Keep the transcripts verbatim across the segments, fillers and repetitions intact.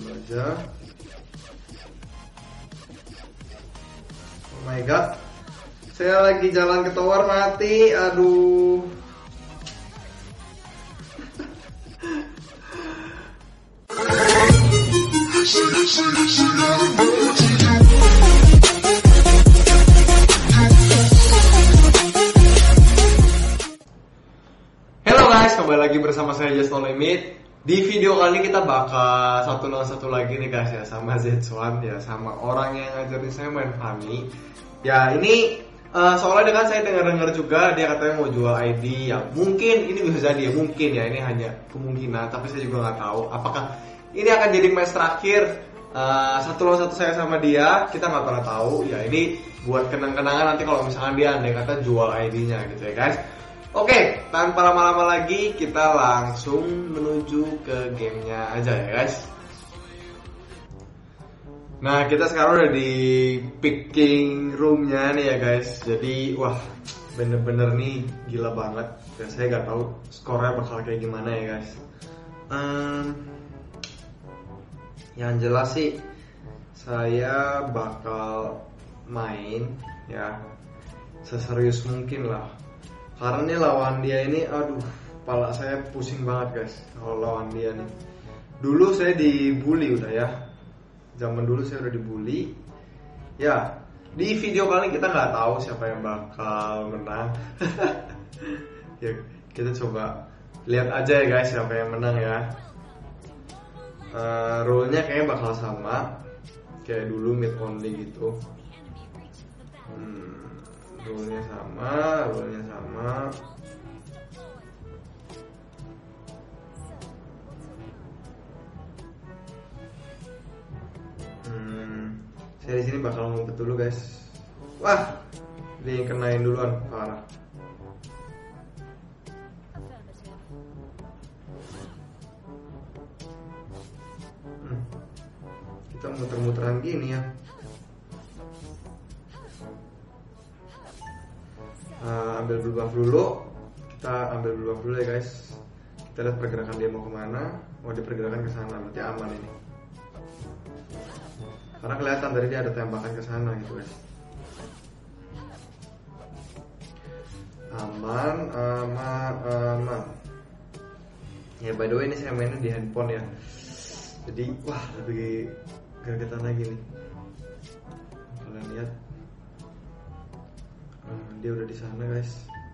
dulu aja. Oh my god, saya lagi jalan ke tower mati, aduh. Halo guys, kembali lagi bersama saya Just No Limit. Di video kali ini kita bakal satu lawan satu lagi nih guys ya, sama Z satu ya, sama orang yang ngajarin saya main Funny. Ya ini uh, soalnya dengan saya dengar-dengar juga dia katanya mau jual I D ya, mungkin ini bisa jadi ya, mungkin ya, ini hanya kemungkinan, tapi saya juga nggak tahu apakah ini akan jadi match terakhir uh, satu lawan satu saya sama dia. Kita nggak pernah tahu ya, ini buat kenang-kenangan nanti kalau misalkan dia andai kata jual I D-nya gitu ya guys. Oke, tanpa lama-lama lagi kita langsung menuju ke gamenya aja ya guys. Nah, kita sekarang udah di picking roomnya nih ya guys. Jadi wah, bener-bener nih gila banget. Dan saya nggak tahu skornya bakal kayak gimana ya guys. um, Yang jelas sih saya bakal main ya seserius mungkin lah. Karena nih lawan dia ini, aduh, kepala saya pusing banget guys kalau lawan dia nih. Dulu saya dibully udah ya, zaman dulu saya udah dibully. Ya, di video kali ini kita nggak tahu siapa yang bakal menang. Ya, kita coba lihat aja ya guys siapa yang menang ya. Uh, rule-nya kayaknya bakal sama kayak dulu mid only gitu. Hmm. Rule-nya sama, rule-nya sama. Hmm, saya di sini bakal ngumpet dulu guys. Wah, dia kenain duluan, parah. Hmm, kita muter-muteran gini ya. Uh, ambil blue buff dulu, kita ambil blue buff dulu ya guys. Kita lihat pergerakan dia mau kemana. Oh, dia pergerakan ke sana, berarti aman ini. Karena kelihatan dari dia ada tembakan ke sana gitu guys. Aman, aman, aman. Ya by the way ini saya mainnya di handphone ya. Jadi wah lebih gregetan lagi nih. Kalian lihat. Dia udah di sana guys.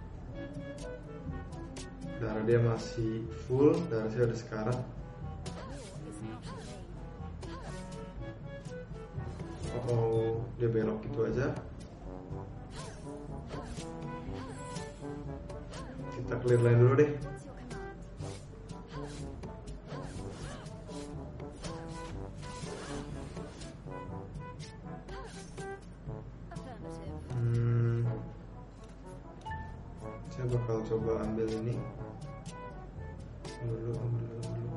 Darah dia masih full, darah saya udah sekarat. Oh, oh, dia belok gitu aja. Kita clear line dulu deh. Saya bakal coba ambil ini dulu, ambil dulu.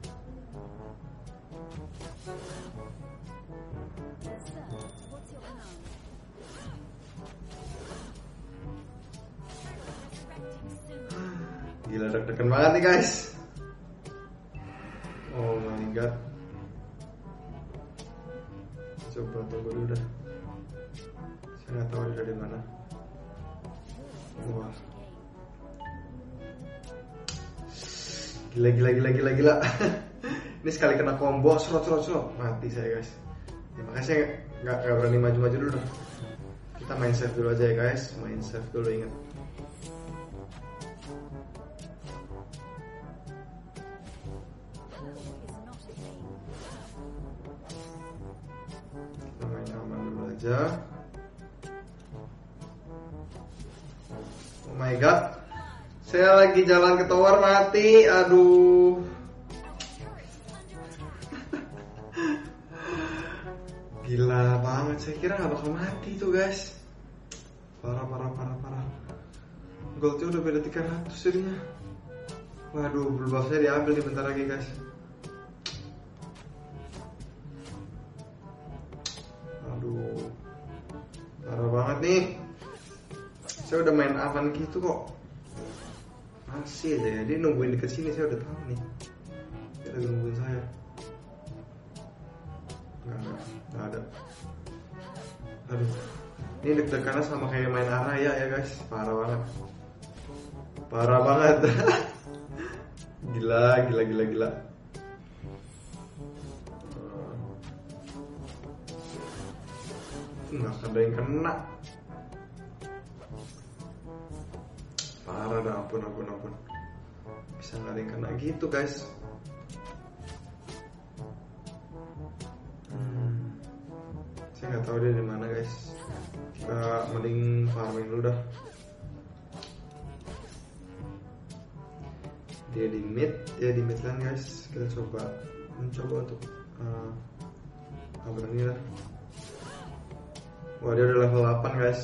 Gila, deg-degan banget nih guys. Oh my god. Coba tunggu dulu dah. Saya nggak tahu dia di mana. Wah. Gila gila gila gila gila. Ini sekali kena combo serot serot serot mati saya guys. Ya, makanya saya nggak nggak berani maju-maju dulu dah. Kita main safe dulu aja ya guys, main safe dulu ingat. Kita main aman dulu aja. Oh my god. Saya lagi jalan ke tower mati, aduh. Gila banget, saya kira gak bakal mati tuh guys. Parah, parah, parah, parah. Goldnya udah beda tiga ratus jadinya. Waduh, blue buff saya diambil nih bentar lagi guys. Aduh, parah banget nih. Saya udah main aman gitu kok. Masih aja ya, dia nungguin deket sini, saya udah tahu nih. Dia lagi nungguin saya. Nggak, nggak, nggak ada. Aduh, ini deg-degannya sama kayak main Araya ya guys, parah banget, parah banget. Gila, gila, gila, gila. Nggak ada yang kena. Parah dah, ampun, ampun, ampun. Bisa nggak ada yang kena gitu guys. Hmm. Saya nggak tahu dia di mana guys. Kita mending farming dulu dah. Dia di mid, dia di mid lane guys. Kita coba mencoba untuk uh, apa ini lah. Wah, dia udah level delapan guys.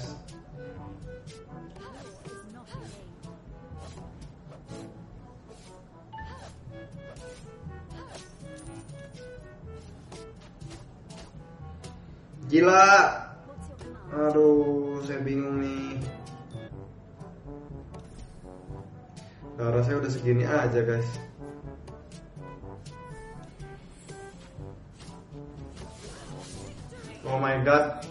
Gila. Aduh, saya bingung nih. Darah saya udah segini aja guys. Oh my god.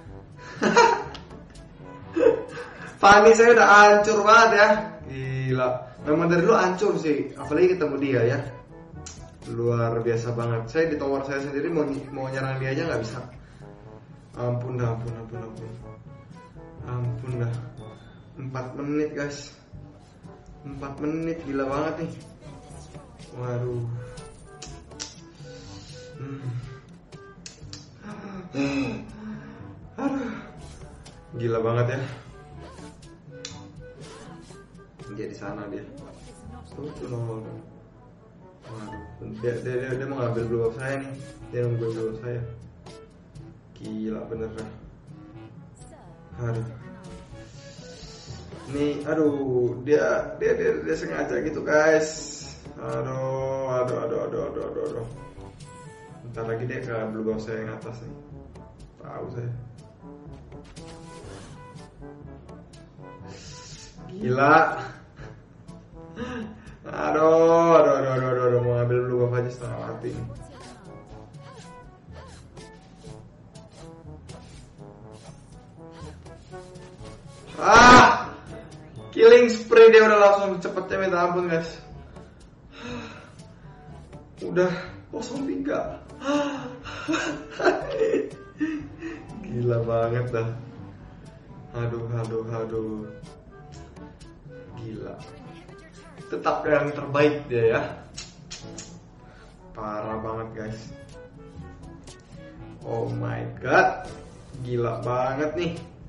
Fanny saya udah hancur banget ya. Gila. Memang dari dulu hancur sih. Apalagi ketemu dia ya. Luar biasa banget. Saya di tower saya sendiri mau mau nyerang dia aja nggak bisa. Ampun dah, ampun, ampun, ampun. Ampun dah. empat menit guys. empat menit, gila banget nih. Waduh. Hmm. Aduh. Gila banget ya. Dia di sana dia. Tuh, tuh nongol. Waduh. Dia, dia, dia, dia mau ngambil blue buff saya nih. Dia nunggu blue buff saya. Gila bener dah. Aduh. Nih, aduh, dia dia dia, dia sengaja gitu guys. Aduh, aduh, aduh, aduh, aduh, aduh, aduh. Bentar lagi dia ke blue buff saya yang atas nih. Tahu saya. Gila. Aduh, aduh, aduh, aduh, aduh, aduh. Mau ngambil blue buff aja setengah mati. Ah, killing spree dia udah langsung cepetnya minta ampun guys. Udah kosong tiga. Gila banget dah. Aduh, aduh, aduh. Gila. Tetap yang terbaik dia ya. Parah banget guys. Oh my god. Gila banget nih.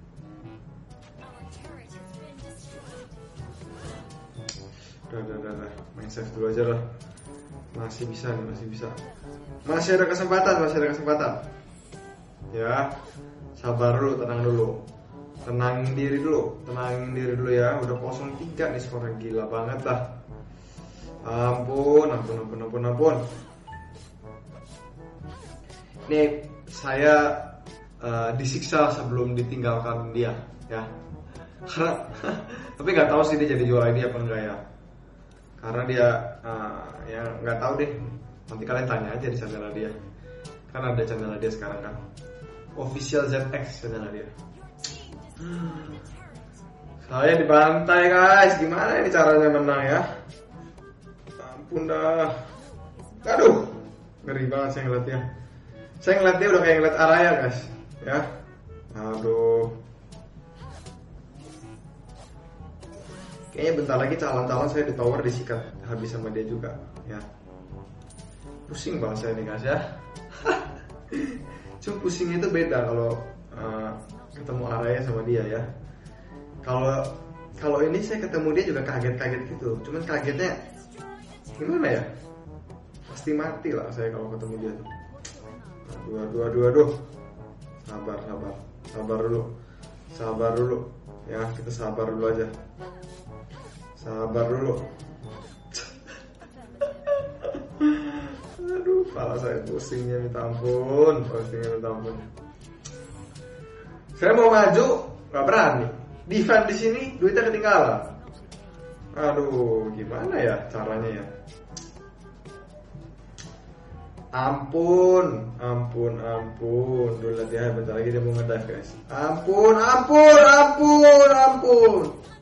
Udah, udah, udah, udah. Main save dulu aja lah. Masih bisa nih, masih bisa. Masih ada kesempatan, masih ada kesempatan. Ya, sabar dulu, tenang dulu. Tenangin diri dulu, tenangin diri dulu ya. Udah kosong tiga nih skornya, gila banget lah. Ampun, ampun, ampun, ampun, ampun. Nih, saya uh, disiksa sebelum ditinggalkan dia, ya. Karena, tapi nggak tahu sih dia jadi juara ini apa enggak ya. Karena dia uh, ya nggak tahu deh. Nanti kalian tanya aja di channel dia. Kan ada channel dia sekarang kan. Official Z X channel dia. Saya dibantai guys. Gimana ini caranya menang ya? Ampun dah. Aduh, ngeri banget saya ngeliat dia. Saya ngeliat dia udah kayak ngeliat Araya guys. Ya. Aduh. Kayaknya bentar lagi calon-calon saya di tower disikat habis sama dia juga ya. Pusing banget saya nih guys ya. Cuma pusingnya itu beda kalau uh, ketemu Araya sama dia ya. Kalau kalau ini saya ketemu dia juga kaget-kaget gitu. Cuman kagetnya gimana ya? Pasti mati lah saya kalau ketemu dia tuh. Aduh, aduh, aduh, aduh. Sabar, sabar, sabar dulu, sabar dulu ya. Kita sabar dulu aja. Sabar dulu. Aduh, kepala saya pusingnya minta ampun, pusingnya minta ampun. Saya mau maju, nggak berani. Defend di sini, duitnya ketinggalan. Aduh, gimana ya caranya ya? Ampun, ampun, ampun. Dulu lihat ya, bentar lagi dia mau nge-dive guys. Ampun, ampun, ampun, ampun.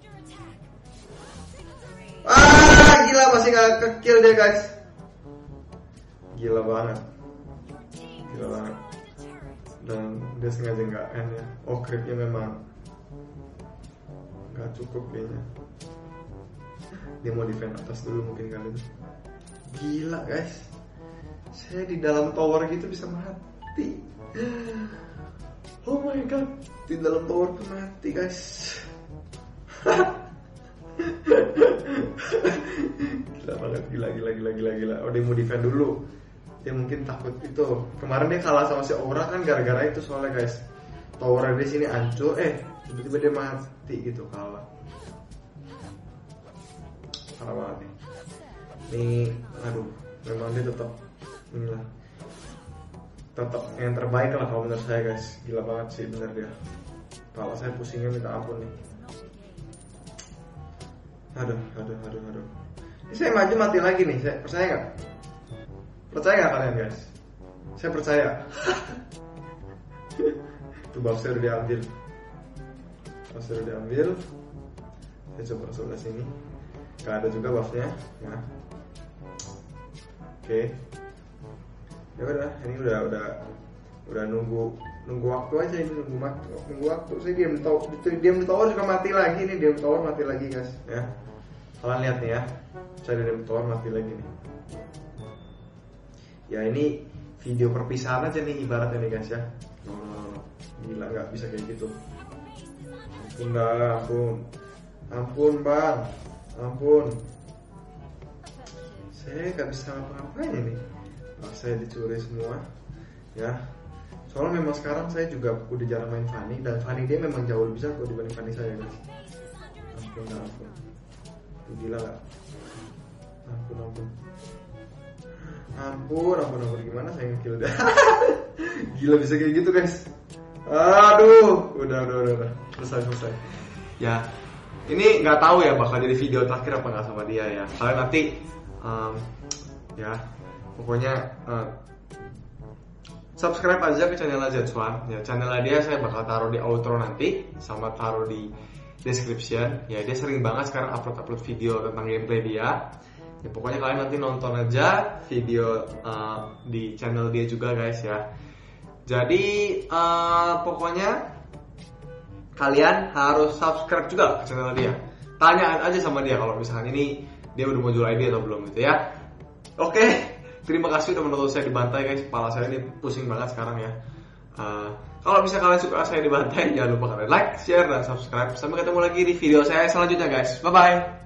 Ah, gila masih gak ke-kill dia guys. Gila banget. Gila banget. Dan dia sengaja nggak end ya. Oh, creepnya memang nggak cukup kayaknya. Dia mau defend atas dulu mungkin kali ini. Gila guys. Saya di dalam tower gitu bisa mati. Oh my god, di dalam tower pun mati guys. Gila banget, gila, gila, gila, gila, gila. Oh dia mau defend dulu. Dia mungkin takut itu. Kemarin dia kalah sama si Aura kan gara-gara itu soalnya guys. Towernya di sini hancur, eh tiba-tiba dia mati gitu, kalah. Parah banget nih. Nih, aduh, memang dia tetap inilah tetap yang terbaik lah kalau menurut saya guys. Gila banget sih bener dia. Kalau saya pusingnya minta ampun nih. Aduh, aduh, aduh, aduh. Ini saya maju mati lagi nih. Saya percaya nggak? Percaya nggak kalian guys? Saya percaya. Itu buff-nya udah diambil. Buff-nya udah diambil. Saya coba sebelah sini. Gak ada juga buff-nya. Ya. Oke. Okay. Ya udah, ini udah udah udah nunggu nunggu waktu aja ini nunggu waktu nunggu waktu. Saya diam tahu diam di tower juga mati lagi nih, diam di tower mati lagi guys. Ya. Kalian lihat nih ya. Saya diam di tower mati lagi nih. Ya ini video perpisahan aja nih ibaratnya nih guys ya. No, no, no. Gila nggak bisa kayak gitu. Ampun dah, ampun. Ampun bang, ampun. Saya nggak bisa ngapa-ngapain ini. Nah, saya dicuri semua, ya. Soalnya memang sekarang saya juga udah jarang main Fanny dan Fanny dia memang jauh lebih jago dibanding Fanny saya guys. Ampun dah, ampun. Itu gila nggak? Ampun, ampun. Ampun, ampun, ampun, gimana saya nge-kill dah. Gila bisa kayak gitu guys. Aduh, udah, udah, udah, udah. Selesai, selesai. Ya, ini nggak tahu ya bakal jadi video terakhir apa nggak sama dia ya. Kalian nanti, um, ya, pokoknya uh, subscribe aja ke channel Zetsuan. Ya, channelnya dia saya bakal taruh di outro nanti, sama taruh di description. Ya, dia sering banget sekarang upload-upload video tentang gameplay dia. Ya, pokoknya kalian nanti nonton aja video uh, di channel dia juga guys ya. Jadi uh, pokoknya kalian harus subscribe juga ke channel dia. Tanya aja sama dia kalau misalkan ini dia udah mau jual I D atau belum gitu ya. Oke, terima kasih udah menonton saya dibantai guys. Kepala saya ini pusing banget sekarang ya. Uh, kalau bisa kalian suka saya dibantai, jangan lupa kalian like, share, dan subscribe. Sampai ketemu lagi di video saya selanjutnya guys. Bye bye.